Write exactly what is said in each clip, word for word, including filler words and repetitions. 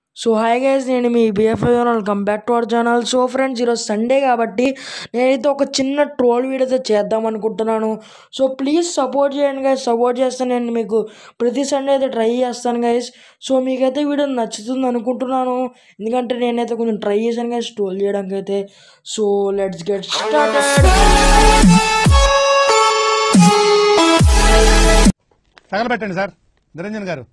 So hi guys, నేను మీ BFI welcome back to our channel. So friends, ఈరోజు Sunday కాబట్టి నేనైతే ఒక చిన్న ట్రోల్ వీడియో అయితే చేద్దాం అనుకుంటున్నాను. సో ప్లీజ్ సపోర్ట్ చేయండి గైస్. సపోర్ట్ చేస్తాను, నేను మీకు ప్రతి సండే అయితే ట్రై చేస్తాను గైస్. సో మీకైతే వీడియో నచ్చుతుంది అనుకుంటున్నాను, ఎందుకంటే నేనైతే కొంచెం ట్రై చేశాను గైస్ ట్రోల్ చేయడానికి అయితే. So let's get started. తగలబెట్టండి సార్ నిరంజన్ గారు.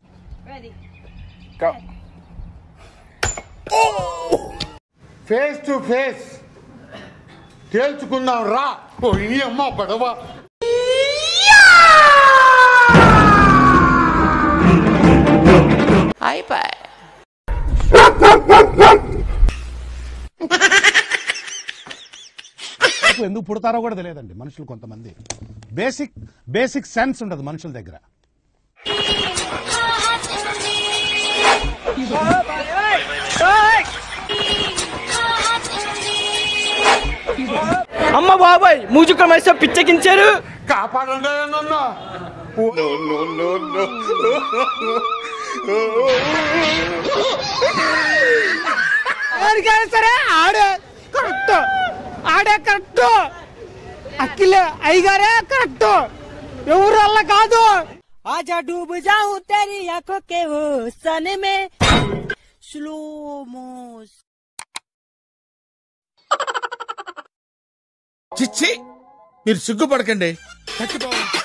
ఫేస్ టు ఫేస్ తేల్చుకుందాం రా. పోయి అమ్మ పడవ. అయిపోయి ఎందుకు పుడతారో కూడా తెలియదండి మనుషులు. కొంతమంది బేసిక్ బేసిక్ సెన్స్ ఉండదు మనుషుల దగ్గర. అమ్మ బాబాయ్, మూజుక మైసా పిచ్చెకించారు. కాపాడండి నన్ను. సరే ఆడే కరెక్ట్, ఆడే కరెక్ట్. అఖిలే అయ్యగారే కరెక్ట్, ఎవరు వల్ల కాదు. ఆజా డూబ్ జాऊ तेरी आंखों के हुस्न में स्लो मोशन. చిచ్చి, మీరు సిగ్గుపడకండి.